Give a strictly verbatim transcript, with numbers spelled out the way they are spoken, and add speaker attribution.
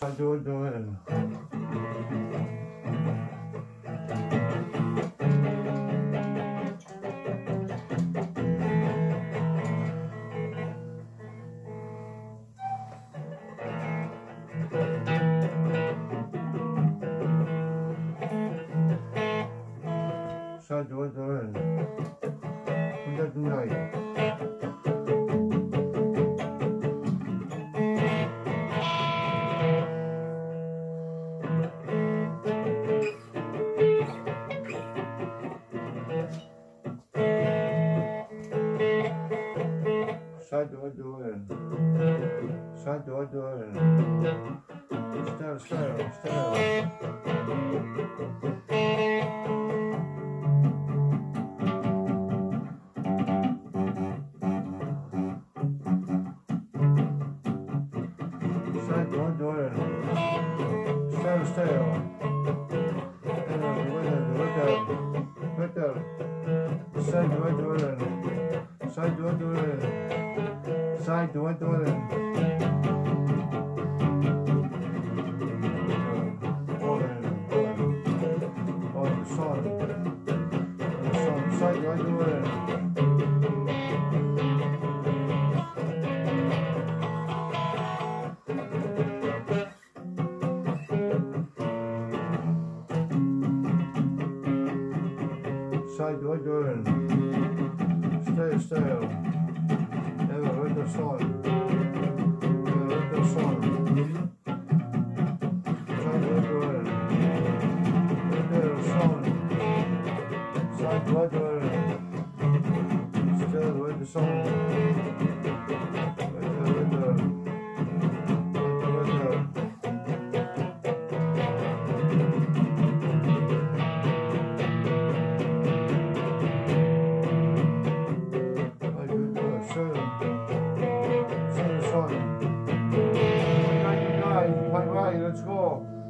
Speaker 1: do it, do it. Side do it, do it. 혼자 누나이. Side do it, do it. Side do it, do it. Stail, stail, stail. Side do it, do it. Stail, stail. Right there. Side do it, do it. Side do it, do it. Side do it, do it. Oh, oh, the sun. The sun. Side do it, do it. Side do it, do it. Stail, stail. Ever with the sun. Ever with the sun. Side do it, do it. With the sun. Side do it, do it. Still with the sun. With the, with the, with the, with the. Let's go.